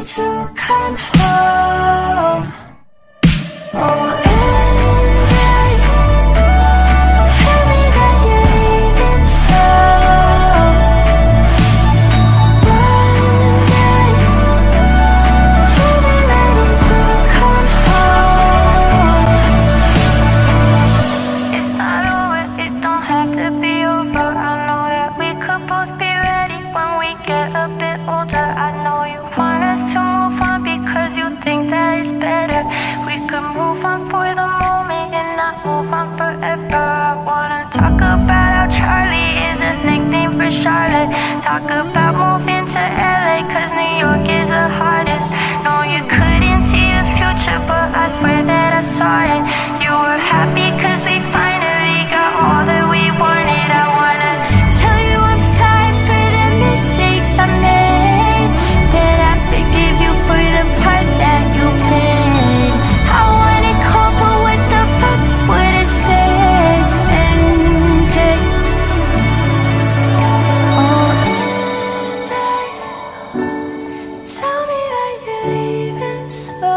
ready to come home. Oh, talk about moving to LA, cause New York is the hardest. No, you couldn't see the future, but I swear that I saw it. You were happy cause we finally got all that we wanted. I wanna tell you I'm sorry for the mistakes I made, that I forgive you for the part that you played. I wanted cold, but what the fuck would I say? And take tell me that you're leaving, so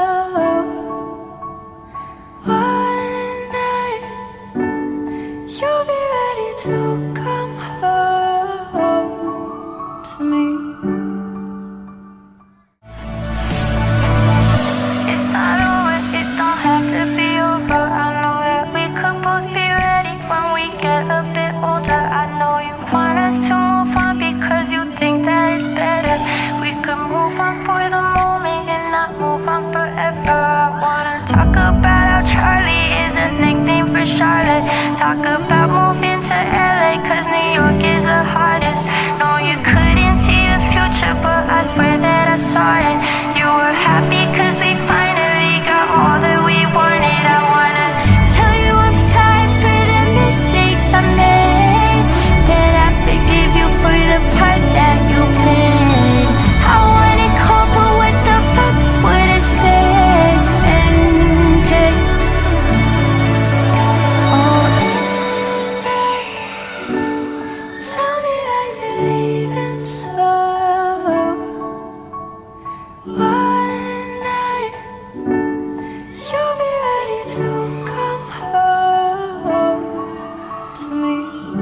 one day you'll be ready to come home to me. It's not over, it don't have to be over. I know that we could both be ready when we get a bit older. I know you want us to move on because you think that it's better. We could move on for the moment and not move on forever. I wanna talk about how Charlie is a nickname for Charlotte. Talk about moving to LA, cause New York is the hardest. No, you couldn't see the future, but I swear that I saw it. You were happy cause we finally got all that we wanted. I wanna tell you I'm sorry for the mistakes I made, that I forgive you for the part that you played. I wanted cold, but what the fuck would I say? And take tell me that you're leaving, so one day you'll be ready to come home to me.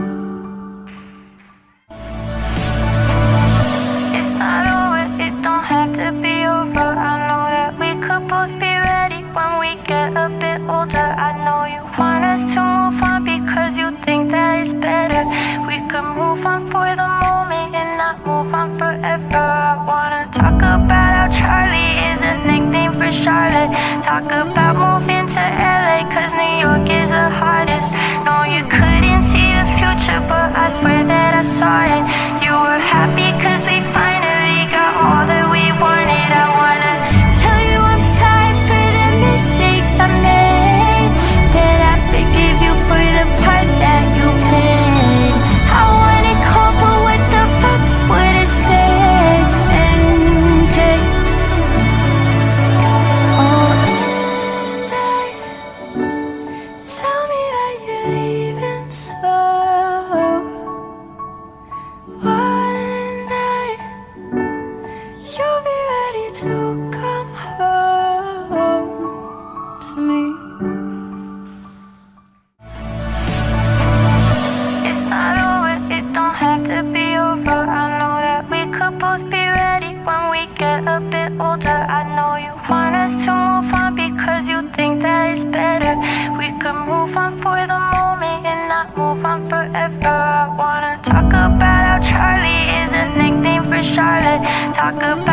It's not over, it don't have to be over. I know that we could both be ready when we get a bit older. I know you want us to move on because you think that it's better. We could move on for the moment and not move on forever. I wanna talk about how Charlie is a nickname for Charlotte. Talk about moving to LA, cause New York is the hardest. No, you couldn't see the future, but I swear that I saw it. You were happy cause we finally got all that we wanted. I wanna tell you I'm sorry for the mistakes I made, that I forgive you for the part that you played. I wanted cold, but what the fuck would I say? And take and tell me that you're leaving, so one day you'll be ready to come home to me. It's not over, it don't have to be over. I know that we could both be ready when we get a bit older. I know you want us to move on because you think that it's better. We could move on for the moment and not move on forever. I wanna talk about how Charlie is a nickname for Charlotte. Talk about